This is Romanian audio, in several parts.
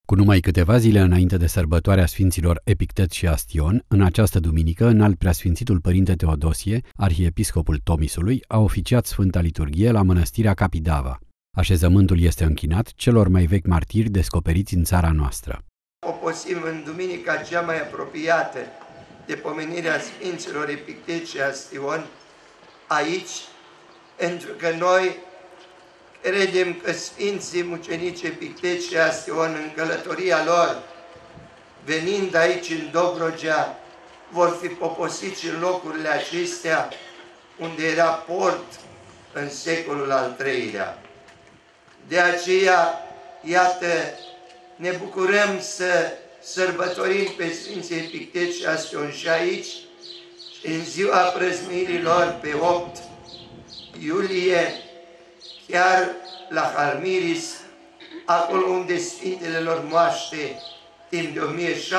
Cu numai câteva zile înainte de sărbătoarea Sfinților Epictet și Astion, în această duminică, Înalt Preasfințitul Părinte Teodosie, arhiepiscopul Tomisului, a oficiat Sfânta Liturghie la mănăstirea Capidava. Așezământul este închinat celor mai vechi martiri descoperiți în țara noastră. Oposim în duminica cea mai apropiată de pomenirea Sfinților Epictet și Astion aici, pentru că noi credem că Sfinții Mucenici Epictet și Astion, în călătoria lor, venind aici în Dobrogea, vor fi poposiți în locurile acestea unde era port în secolul al III-lea. De aceea, iată, ne bucurăm să sărbătorim pe Sfinții Epictet și Astion și aici, și în ziua prăznuirilor pe 8 iulie, chiar la Halmiris, acolo unde Sfintele lor moaște, timp de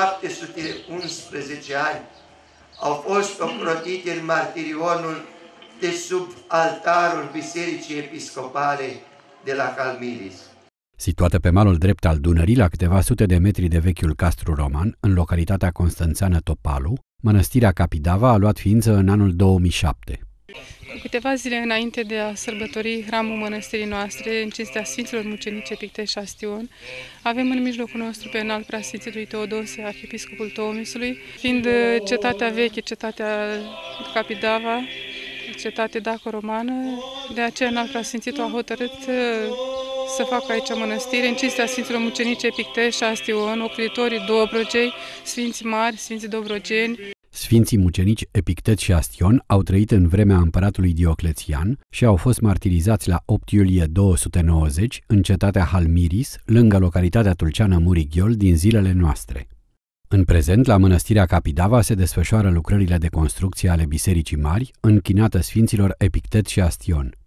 1711 ani, au fost ocrotite în martirionul de sub altarul Bisericii Episcopale de la Halmiris. Situată pe malul drept al Dunării, la câteva sute de metri de vechiul castru roman, în localitatea constanțeană Topalu, mănăstirea Capidava a luat ființă în anul 2007. Cu câteva zile înainte de a sărbători hramul mănăstirii noastre, în cinstea Sfinților Mucenici Epictet și Astion, avem în mijlocul nostru pe Înalt Preasfințitul Teodosie, arhiepiscopul Tomisului, fiind cetatea veche, cetatea Capidava, cetate daco-romană, de aceea Înalt Preasfințitul a hotărât să facă aici mănăstire, în cinstea Sfinților Mucenici Epictet și Astion, ocrotitorii Dobrogei, Sfinții mari, Sfinții Dobrogeni. Sfinții mucenici Epictet și Astion au trăit în vremea împăratului Dioclețian și au fost martirizați la 8 iulie 290 în cetatea Halmiris, lângă localitatea tulceană Murighiol din zilele noastre. În prezent, la mănăstirea Capidava se desfășoară lucrările de construcție ale Bisericii Mari, închinată Sfinților Epictet și Astion.